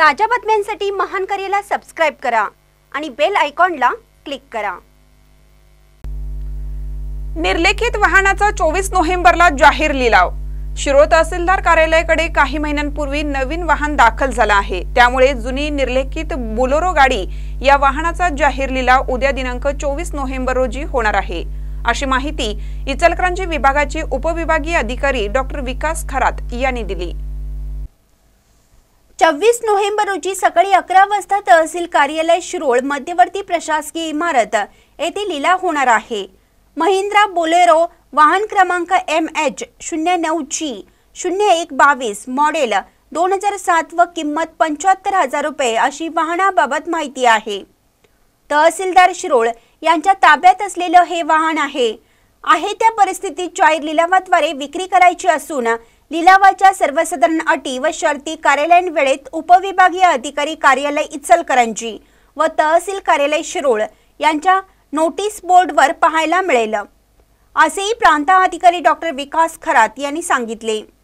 ताज्या बातम्यांसाठी महान करेला सबस्क्राइब करा आणि बेल आयकॉनला क्लिक करा। निर्लेखित वाहनाचा 24 नोव्हेंबरला जाहीर लिलाव। शिरोळ तहसीलदार कार्यालयाकडे काही महिन्यांपूर्वी नवीन वाहन दाखल झाला आहे। त्यामुळे जुनी निर्लेखित बोलेरो गाडी या वाहनाचा जाहीर लिलाव उद्या दिनांक 24 नोव्हेंबर रोजी होणार आहे, अशी माहिती इचलकरंजी विभागाचे उपविभागीय अधिकारी डॉक्टर विकास खरात यांनी दिली। 24 नोव्हेंबर रोजी सकाळी 11 वाजता तहसील कार्यालय शिरोळ मध्यवर्ती प्रशासकीय इमारत येथे लिलाव होणार आहे। महिंद्रा बोलेरो वाहन क्रमांक MH09G0122 मॉडेल 2007 व किंमत 75,000 रुपये अशी वाहनाबाबत माहिती आहे। तहसीलदार शिरोळ यांच्या ताब्यात असलेले हे वाहन आहे त्या परिस्थितीत जाहीर लिलावाद्वारे विक्री करायची असून लिलावाच्या सर्वसाधारण अटी व शर्ती कार्यालयीन वेळेत उपविभागीय अधिकारी कार्यालय इचलकरंजी व तहसील कार्यालय शिरोळ यांच्या नोटीस बोर्डवर पाहायला मिळेल, असेही प्रांत अधिकारी डॉक्टर विकास खरात यांनी सांगितले।